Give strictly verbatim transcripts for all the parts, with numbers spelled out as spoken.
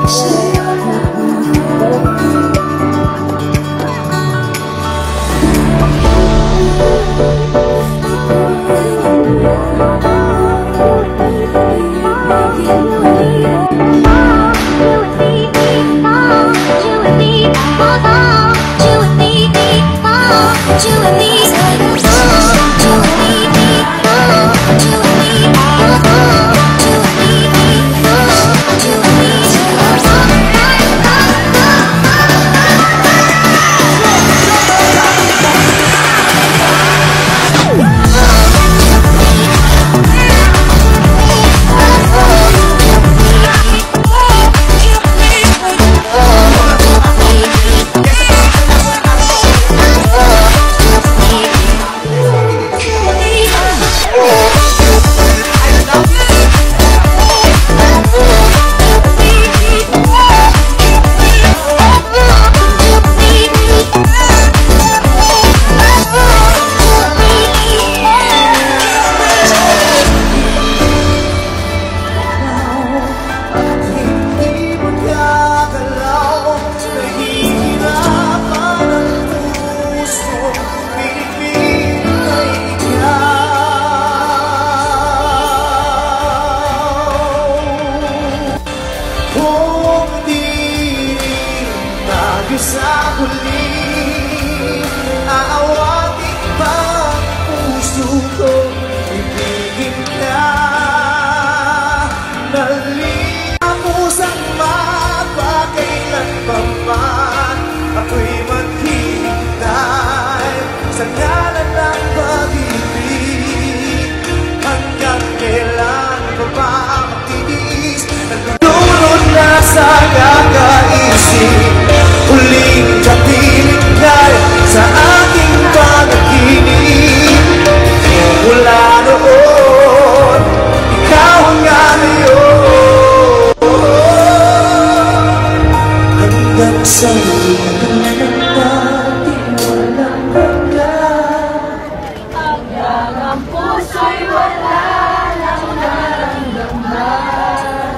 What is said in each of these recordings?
Sa huli, aawatin pa ang puso ko, ibigin ka. Nalimusang mapakailan pa man, ako'y maghihintay sa ngalan ng pag-ibig. Hanggang kailan ko ba magtitiis, nagdulot na sa kakaisip. Huling kapilinggay sa aking panaginip. Mula noon, ikaw ang ngayon. Hanggang sa dulo ng ating walang hanggan. Hanggang ang puso'y wala nang naramdaman.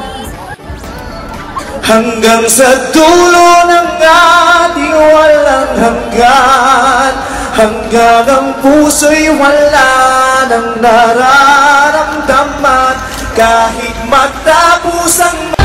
Hanggang sa dulo ng ating walang hanggan. Hanggang ang puso'y wala nang nararamdaman. Kahit matapos ang